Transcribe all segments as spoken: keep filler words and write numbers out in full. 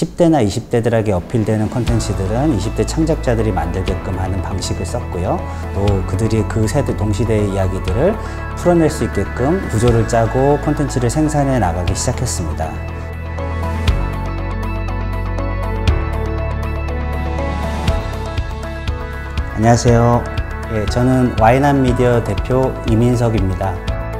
십 대나 이십 대들에게 어필되는 콘텐츠들은 이십 대 창작자들이 만들게끔 하는 방식을 썼고요. 또 그들이 그 세대 동시대의 이야기들을 풀어낼 수 있게끔 구조를 짜고 콘텐츠를 생산해 나가기 시작했습니다. 안녕하세요. 예, 저는 와이낫 미디어 대표 이민석입니다.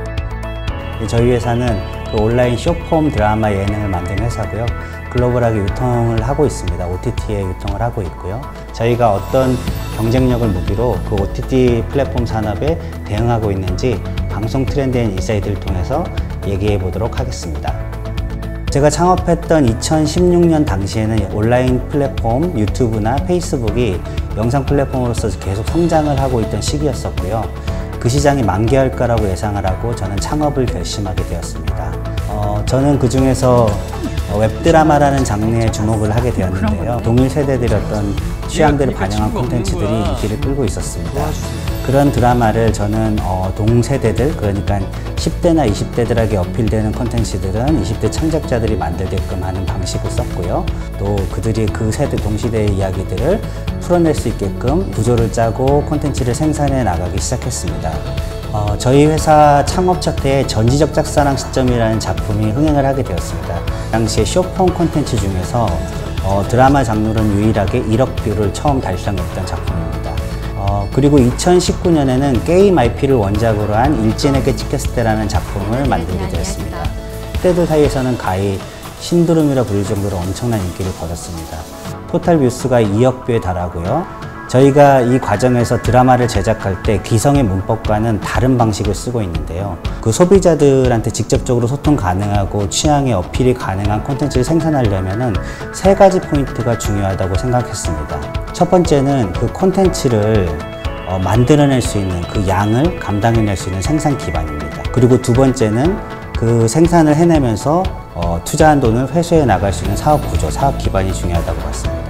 예, 저희 회사는 그 온라인 숏폼 드라마 예능을 만드는 회사고요. 글로벌하게 유통을 하고 있습니다. 오티티에 유통을 하고 있고요. 저희가 어떤 경쟁력을 무기로 그 오티티 플랫폼 산업에 대응하고 있는지 방송 트렌드 앤 인사이트를 통해서 얘기해 보도록 하겠습니다. 제가 창업했던 이천십육 년 당시에는 온라인 플랫폼 유튜브나 페이스북이 영상 플랫폼으로서 계속 성장을 하고 있던 시기였었고요. 그 시장이 만개할 거라고 예상을 하고 저는 창업을 결심하게 되었습니다. 어, 저는 그 중에서 웹드라마라는 장르에 주목을 하게 되었는데요. 동일 세대들의 어떤 취향들을 반영한 콘텐츠들이 인기를 끌고 있었습니다. 그런 드라마를 저는 어, 동세대들, 그러니까 십 대나 이십 대들에게 어필되는 콘텐츠들은 이십 대 창작자들이 만들게끔 하는 방식을 썼고요. 또 그들이 그 세대 동시대의 이야기들을 풀어낼 수 있게끔 구조를 짜고 콘텐츠를 생산해 나가기 시작했습니다. 어, 저희 회사 창업 첫 해에 전지적 짝사랑 시점이라는 작품이 흥행을 하게 되었습니다. 당시에 숏폼 콘텐츠 중에서 어, 드라마 장르로는 유일하게 일억 뷰를 처음 달성했던 작품입니다. 어, 그리고 이천십구 년에는 게임 아이피를 원작으로 한 일진에게 찍혔을 때라는 작품을 만들게 되었습니다. 그때들 사이에서는 가히 신드롬이라 부를 정도로 엄청난 인기를 거뒀습니다. 토탈 뷰수가 이억 뷰에 달하고요. 저희가 이 과정에서 드라마를 제작할 때 기성의 문법과는 다른 방식을 쓰고 있는데요. 그 소비자들한테 직접적으로 소통 가능하고 취향의 어필이 가능한 콘텐츠를 생산하려면 세 가지 포인트가 중요하다고 생각했습니다. 첫 번째는 그 콘텐츠를 어, 만들어낼 수 있는 그 양을 감당해낼 수 있는 생산 기반입니다. 그리고 두 번째는 그 생산을 해내면서 어, 투자한 돈을 회수해 나갈 수 있는 사업 구조, 사업 기반이 중요하다고 봤습니다.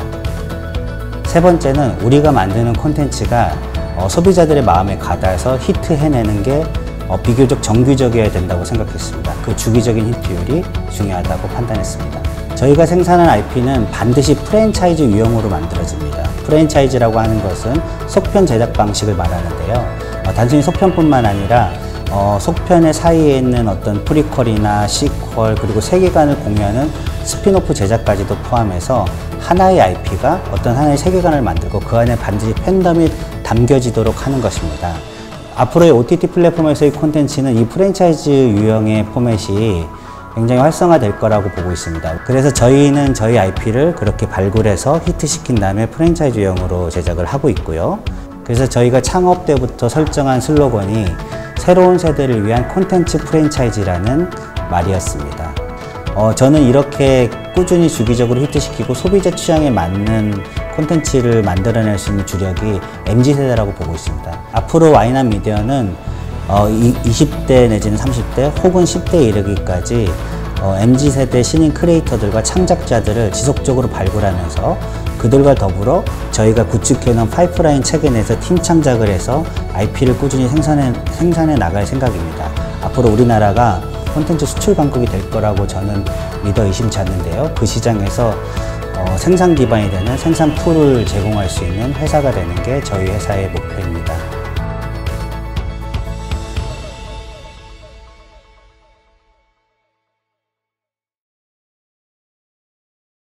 세 번째는 우리가 만드는 콘텐츠가 어, 소비자들의 마음에 가닿아서 히트해내는 게 어, 비교적 정규적이어야 된다고 생각했습니다. 그 주기적인 히트율이 중요하다고 판단했습니다. 저희가 생산한 아이피는 반드시 프랜차이즈 유형으로 만들어집니다. 프랜차이즈라고 하는 것은 속편 제작 방식을 말하는데요. 어, 단순히 속편뿐만 아니라 어, 속편의 사이에 있는 어떤 프리퀄이나 시퀄 그리고 세계관을 공유하는 스피노프 제작까지도 포함해서 하나의 아이피가 어떤 하나의 세계관을 만들고 그 안에 반드시 팬덤이 담겨지도록 하는 것입니다. 앞으로의 오티티 플랫폼에서의 콘텐츠는 이 프랜차이즈 유형의 포맷이 굉장히 활성화될 거라고 보고 있습니다. 그래서 저희는 저희 아이피를 그렇게 발굴해서 히트시킨 다음에 프랜차이즈 유형으로 제작을 하고 있고요. 그래서 저희가 창업 때부터 설정한 슬로건이 새로운 세대를 위한 콘텐츠 프랜차이즈라는 말이었습니다. 어, 저는 이렇게 꾸준히 주기적으로 히트시키고 소비자 취향에 맞는 콘텐츠를 만들어낼 수 있는 주력이 엠지 세대라고 보고 있습니다. 앞으로 와이낫 미디어는 어, 이십 대 내지는 삼십 대 혹은 십 대에 이르기까지 어, 엠지 세대 신인 크리에이터들과 창작자들을 지속적으로 발굴하면서 그들과 더불어 저희가 구축해놓은 파이프라인 체계 내에서 팀 창작을 해서 아이피를 꾸준히 생산해, 생산해 나갈 생각입니다. 앞으로 우리나라가 콘텐츠 수출 강국이 될 거라고 저는 믿어 의심치 않는데요. 그 시장에서 어, 생산 기반이 되는 생산 풀을 제공할 수 있는 회사가 되는 게 저희 회사의 목표입니다.